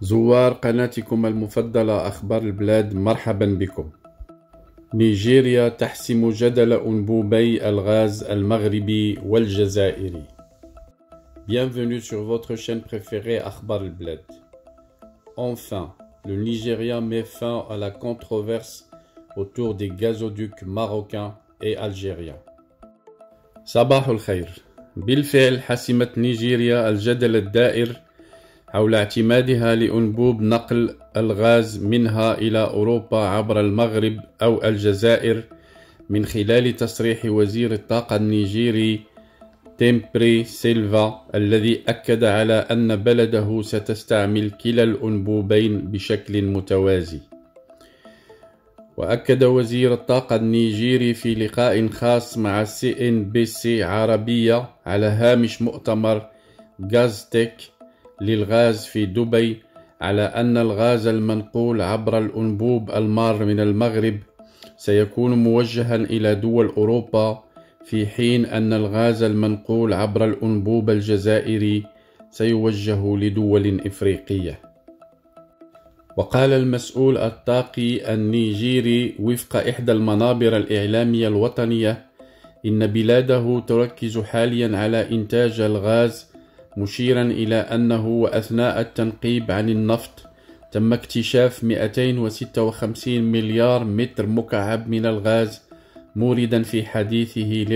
زوار قناتكم المفضلة أخبار البلاد، مرحبا بكم. نيجيريا تحسم جدل أنبوبي الغاز المغربي والجزائري. Bienvenue sur votre chaîne préférée Akhbar al-Bled. Enfin, le Nigeria met fin à la controverse autour des gazoducs marocains et algériens. صباح الخير. بالفعل حسمت نيجيريا الجدل الدائر حول اعتمادها لأنبوب نقل الغاز منها إلى أوروبا عبر المغرب أو الجزائر من خلال تصريح وزير الطاقة النيجيري تيمبري سيلفا، الذي أكد على أن بلده ستستعمل كلا الأنبوبين بشكل متوازي. وأكد وزير الطاقة النيجيري في لقاء خاص مع CNBC عربية على هامش مؤتمر غازتك للغاز في دبي على أن الغاز المنقول عبر الأنبوب المار من المغرب سيكون موجها إلى دول أوروبا، في حين أن الغاز المنقول عبر الأنبوب الجزائري سيوجه لدول إفريقية. وقال المسؤول الطاقي النيجيري وفق إحدى المنابر الإعلامية الوطنية إن بلاده تركز حاليا على إنتاج الغاز، مشيرا إلى أنه وأثناء التنقيب عن النفط تم اكتشاف 256 مليار متر مكعب من الغاز، موردا في حديثه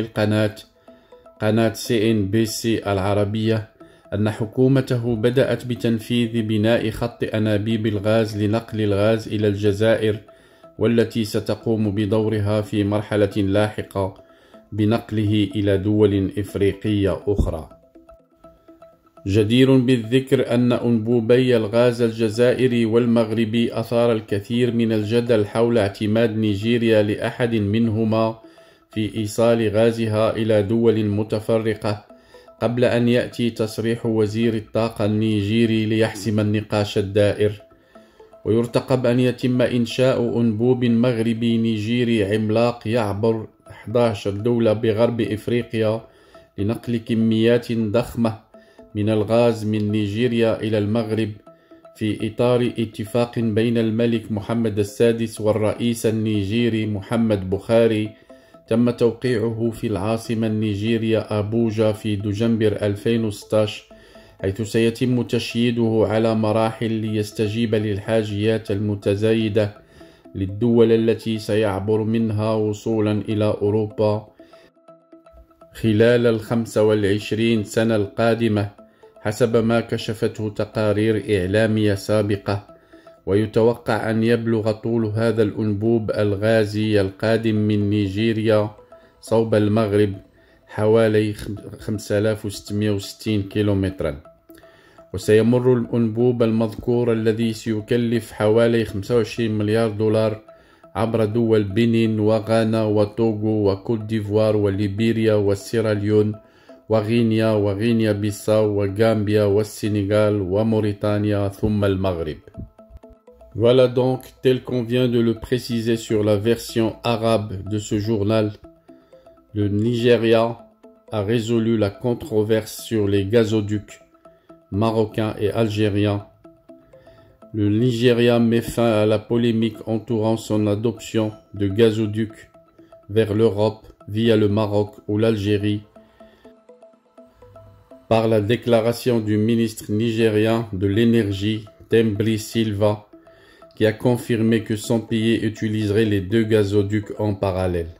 قناة CNBC العربية أن حكومته بدأت بتنفيذ بناء خط أنابيب الغاز لنقل الغاز إلى الجزائر، والتي ستقوم بدورها في مرحلة لاحقة بنقله إلى دول إفريقية أخرى. جدير بالذكر أن أنبوبي الغاز الجزائري والمغربي أثار الكثير من الجدل حول اعتماد نيجيريا لأحد منهما في إيصال غازها إلى دول متفرقة، قبل أن يأتي تصريح وزير الطاقة النيجيري ليحسم النقاش الدائر. ويرتقب أن يتم إنشاء أنبوب مغربي نيجيري عملاق يعبر 11 دولة بغرب إفريقيا لنقل كميات ضخمة من الغاز من نيجيريا إلى المغرب، في إطار اتفاق بين الملك محمد السادس والرئيس النيجيري محمد بوخاري تم توقيعه في العاصمة النيجيرية أبوجا في دجنبر 2016، حيث سيتم تشييده على مراحل ليستجيب للحاجيات المتزايدة للدول التي سيعبر منها وصولا إلى أوروبا خلال 25 سنة القادمة، حسب ما كشفته تقارير إعلامية سابقة. ويتوقع أن يبلغ طول هذا الأنبوب الغازي القادم من نيجيريا صوب المغرب حوالي 5660 كيلومترا. وسيمر الأنبوب المذكور الذي سيكلف حوالي 25 مليار دولار عبر دول بنين وغانا وتوغو وكوت ديفوار وليبيريا والسيراليون وغينيا بيساو وغامبيا والسنغال وموريتانيا ثم المغرب. Voilà donc, tel qu'on vient de le préciser sur la version arabe de ce journal, le Nigeria a résolu la controverse sur les gazoducs marocains et algériens. Le Nigeria met fin à la polémique entourant son adoption de gazoducs vers l'Europe via le Maroc ou l'Algérie par la déclaration du ministre nigérien de l'énergie, Tembri Silva, qui a confirmé que son pays utiliserait les deux gazoducs en parallèle.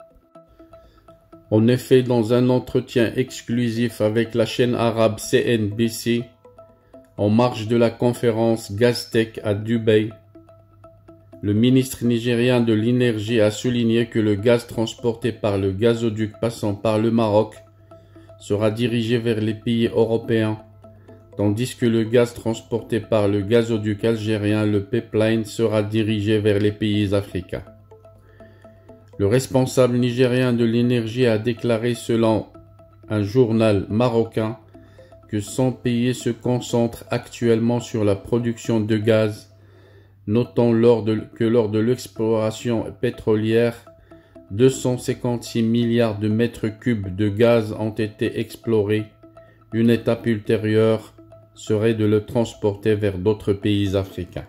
En effet, dans un entretien exclusif avec la chaîne arabe CNBC, en marge de la conférence Gaztech à Dubaï, le ministre nigérien de l'énergie a souligné que le gaz transporté par le gazoduc passant par le Maroc sera dirigé vers les pays européens, tandis que le gaz transporté par le gazoduc algérien, le pipeline, sera dirigé vers les pays africains. Le responsable nigérien de l'énergie a déclaré selon un journal marocain que son pays se concentre actuellement sur la production de gaz, notant que lors de l'exploration pétrolière, 256 milliards de mètres cubes de gaz ont été explorés, une étape ultérieure serait de le transporter vers d'autres pays africains.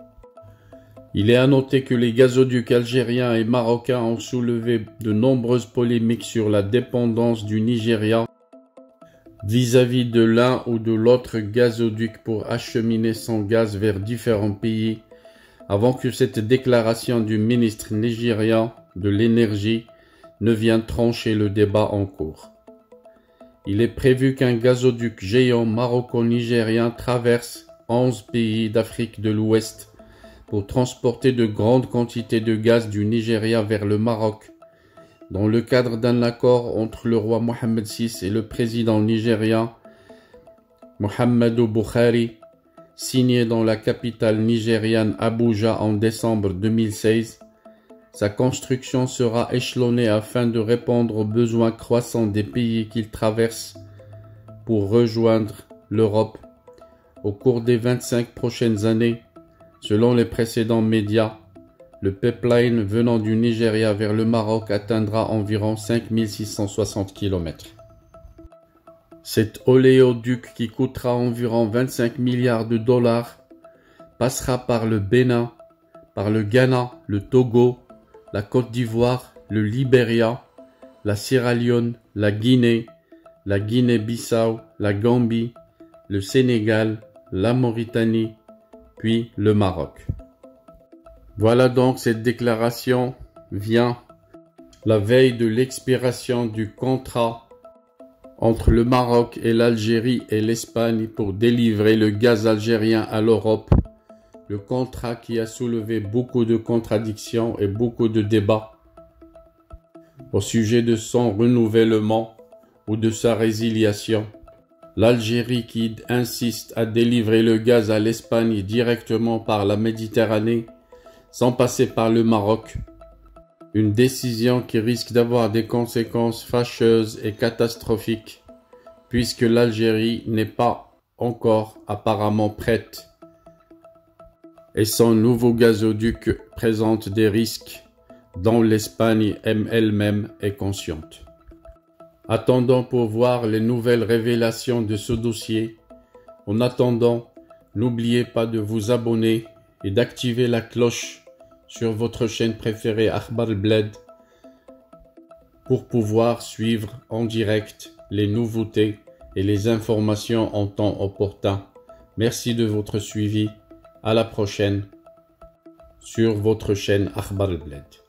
Il est à noter que les gazoducs algériens et marocains ont soulevé de nombreuses polémiques sur la dépendance du Nigeria vis-à-vis de l'un ou de l'autre gazoduc pour acheminer son gaz vers différents pays, avant que cette déclaration du ministre nigérian de l'énergie ne vienne trancher le débat en cours. Il est prévu qu'un gazoduc géant maroco-nigérien traverse 11 pays d'Afrique de l'Ouest pour transporter de grandes quantités de gaz du Nigeria vers le Maroc, dans le cadre d'un accord entre le roi Mohammed VI et le président nigérien Muhammadu Buhari, signé dans la capitale nigériane Abuja en décembre 2016. Sa construction sera échelonnée afin de répondre aux besoins croissants des pays qu'il traverse pour rejoindre l'Europe au cours des 25 prochaines années. Selon les précédents médias, le pipeline venant du Nigeria vers le Maroc atteindra environ 5660 km. Cet oléoduc qui coûtera environ 25 milliards de dollars passera par le Bénin, par le Ghana, le Togo, la Côte d'Ivoire, le Libéria, la Sierra Leone, la Guinée-Bissau, la Gambie, le Sénégal, la Mauritanie, puis le Maroc. Voilà donc, cette déclaration vient la veille de l'expiration du contrat entre le Maroc et l'Algérie et l'Espagne pour délivrer le gaz algérien à l'Europe. Le contrat qui a soulevé beaucoup de contradictions et beaucoup de débats au sujet de son renouvellement ou de sa résiliation. L'Algérie qui insiste à délivrer le gaz à l'Espagne directement par la Méditerranée, sans passer par le Maroc. Une décision qui risque d'avoir des conséquences fâcheuses et catastrophiques, puisque l'Algérie n'est pas encore apparemment prête. Et son nouveau gazoduc présente des risques dont l'Espagne elle-même est consciente. Attendons pour voir les nouvelles révélations de ce dossier. En attendant, n'oubliez pas de vous abonner et d'activer la cloche sur votre chaîne préférée Akhbar al-Bled pour pouvoir suivre en direct les nouveautés et les informations en temps opportun. Merci de votre suivi. À la prochaine sur votre chaîne Akhbar al-Bled.